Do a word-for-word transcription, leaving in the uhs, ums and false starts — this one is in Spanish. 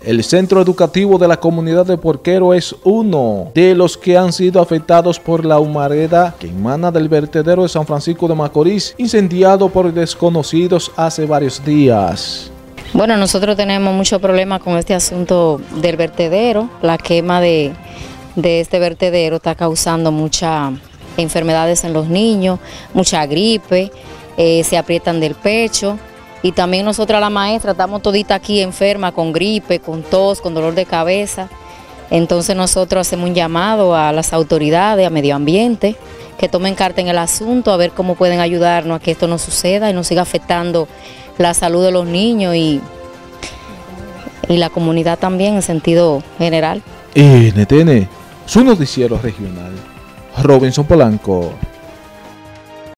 El centro educativo de la comunidad de Porquero es uno de los que han sido afectados por la humareda que emana del vertedero de San Francisco de Macorís, incendiado por desconocidos hace varios días. Bueno, nosotros tenemos mucho problema con este asunto del vertedero. La quema de, de este vertedero está causando muchas enfermedades en los niños, mucha gripe, eh, se aprietan del pecho. Y también nosotras las maestras estamos toditas aquí enfermas con gripe, con tos, con dolor de cabeza. Entonces nosotros hacemos un llamado a las autoridades, a medio ambiente, que tomen carta en el asunto, a ver cómo pueden ayudarnos a que esto no suceda y no siga afectando la salud de los niños y, y la comunidad también en sentido general. N T N, su noticiero regional, Robinson Polanco.